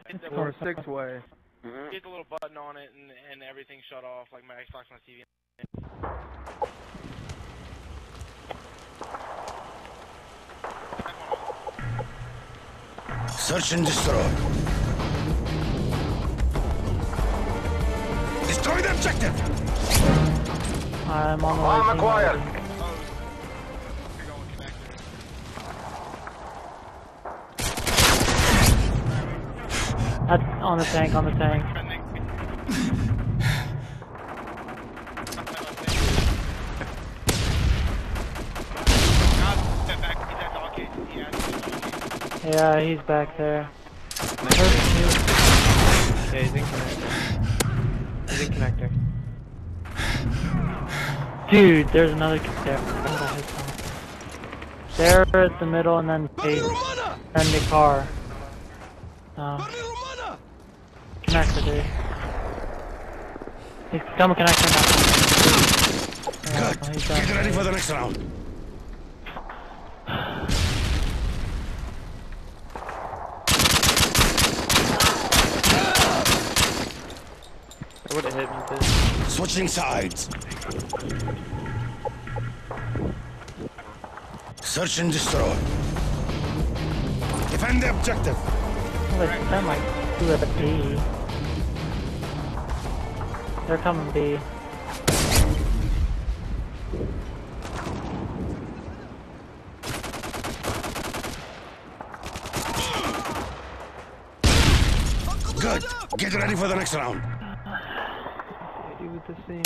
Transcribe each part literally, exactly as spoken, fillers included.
hit the Or a six way. Mm-hmm. Hit the little button on it and and everything shut off like my Xbox and my T V. Search and destroy. Destroy the objective! I'm on the Bomb way. acquired. Oh, you're going connector. That's on the tank, on the tank. Yeah, he's back there. Yeah, he's in connector. He's in connector. Dude, there's another kid there. There at the middle and then eight. And the car. Oh. Connector, dude. He's come connector now. Good. Oh, he's Get back. ready for the next round. I would have hit me too. Switching sides. Search and destroy. Defend the objective. Well, they sound like two at B. They're coming B. Good. Get ready for the next round. Do with the same.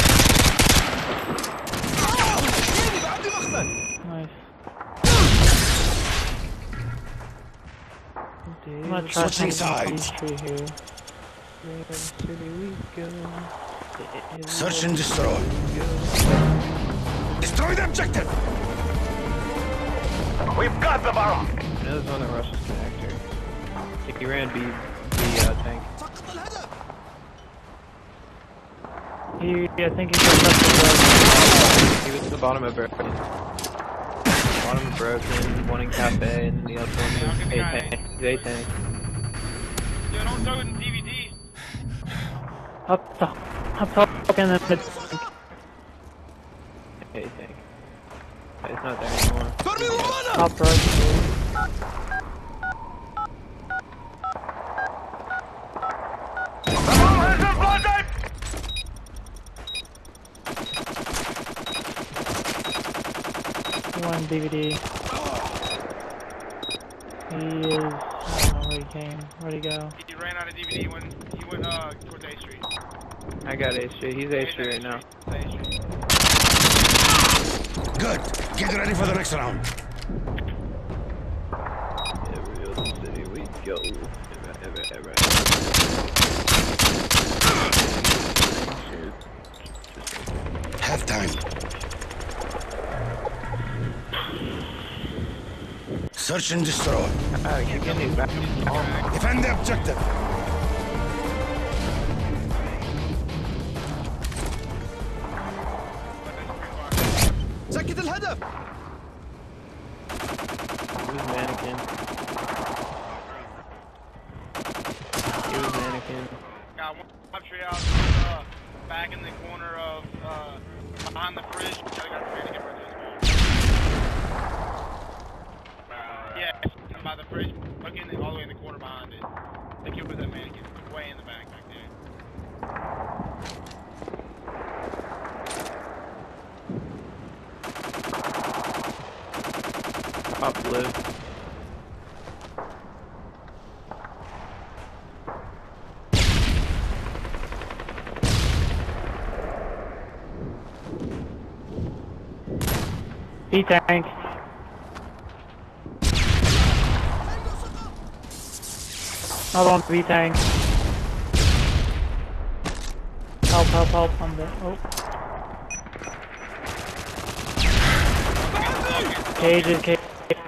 Nice. Dude, I'm gonna try Switching something sides. tree here. where the city we go. Search and destroy. Destroy the objective. We've got the bomb. I know there's one that rushes connector. If he ran B, B uh, tank. He, I think he's gonna touch the He was at the bottom of Broken. Bottom of Broken, one in Cafe, and then the other one is A tank. A tank. Yo, don't throw it in D V D. Up top, up top, and then mid. A tank. It's not there anymore. Top right. The bomb has been planted. One D V D. He is. I don't know where he came. Where'd he go? He ran out of D V D when he went uh towards A Street. I got A Street. He's A Street right now. A Street. Good. Get ready for the next round. Every other city we go. Ever, ever, ever. Half time. Search and destroy. Ah, you get me back. Defend the objective. سكت الهدف. He was mannequin. He was mannequin. Got one tree out uh, back in the corner of uh, behind the fridge. I got the mannequin right there. Yeah, by the fridge, looking all the way in the corner behind it. The kid with that mannequin, way in the back back there. Top blue. B tank. Another one B tank. Help, help, help on the. Oh. Cages, cage.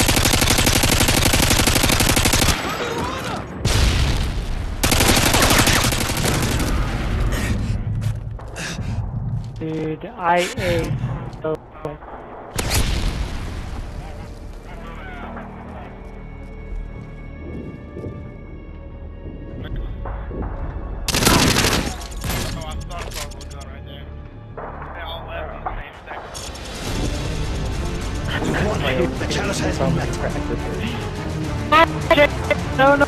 Dude, I ate so quick. My old The chalice has from movement. practices. No, no.